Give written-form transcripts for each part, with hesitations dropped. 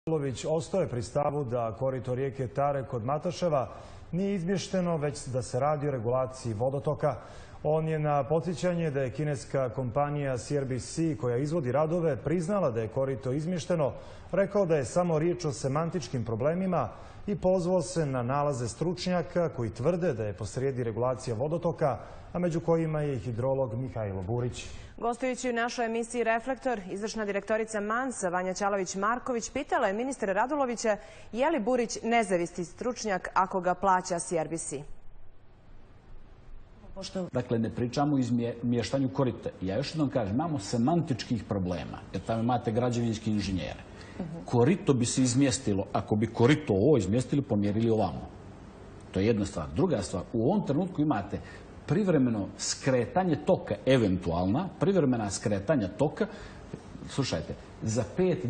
Radulović ostaje pri stavu da korito rijeke Tare kod Mataševa nije izmješteno, već da se radi o regulaciji vodotoka. On je na podsjećanje da je kineska kompanija CRBC, koja izvodi radove, priznala da je korito izmješteno, rekao da je samo riječ o semantičkim problemima i pozvao se na nalaze stručnjaka koji tvrde da je posrijedi regulacija vodotoka, a među kojima je i hidrolog Mihajlo Burić. Gostujući u našoj emisiji Reflektor, izvršna direktorica MANS-a Vanja Ćalović-Marković pitala je ministra Radulovića je li Burić nezavisni stručnjak ako ga plaća CRBC. Dakle, ne pričamo o izmještanju korita. Ja još jednom kažem, imamo semantičkih problema, jer tamo imate građevinski inženjere. Korito bi se izmjestilo, ako bi korito ovo izmjestili, pomjerili ovamo. To je jedna stvar. Druga stvar, u ovom trenutku imate privremeno skretanje toka, eventualna privremena skretanja toka, slušajte, za 5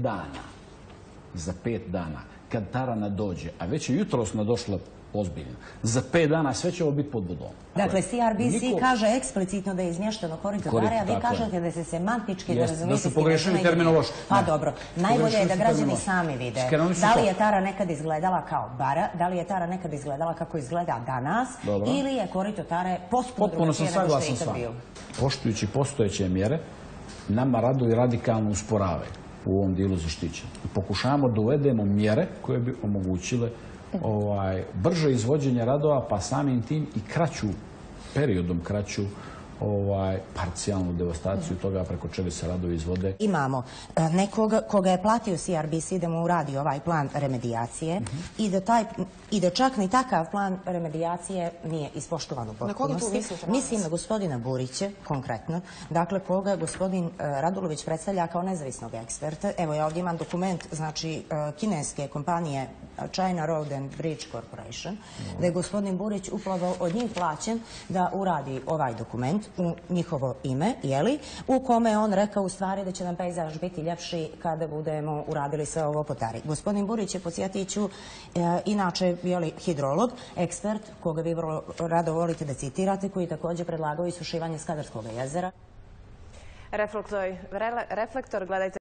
dana, kad Tarana dođe, a već je jutros nadošla ozbiljno, za 5 dana sve će ovo biti pod vodom. Dakle, CRBC kaže eksplicitno da je izmješteno korito Tare, a vi kažete da se semantički ne razumijete. Da su pogrešili terminološki. Pa dobro, najbolje je da građani sami vide. Da li je Tara nekad izgledala kao bara, da li je Tara nekad izgledala kako izgleda danas, ili je korito Tare potpuno drugačije nego što je ikad bilo. Poštujući postojeće mjere, nama radovi radikalno usporavaju u ovom dijelu zaštićenja. Pokušavamo da uvedemo mjere koje bi omogućile brže izvođenje radova, pa samim tim i periodom kraću parcijalnu devastaciju toga preko čega se radovi izvode. Imamo nekoga koga je platio CRBC da mu uradi ovaj plan remedijacije i da čak ni takav plan remedijacije nije ispoštovan u potpunosti. Mislim na gospodina Burića, konkretno, dakle koga gospodin Radulović predstavlja kao nezavisnog eksperta. Evo ja ovdje imam dokument, znači kineske kompanije China Road and Bridge Corporation, da je gospodin Burić upravo od njih plaćen da uradi ovaj dokument u njihovo ime, u kome je on rekao u stvari da će nam pejzaž biti ljepši kada budemo uradili sve ovo po Tari. Gospodin Burić je, podsjetit ću, inače hidrolog, ekspert, koga vi vrlo rado volite da citirate, koji također predlagao isušivanje Skadarskog jezera. Reflektor gledajte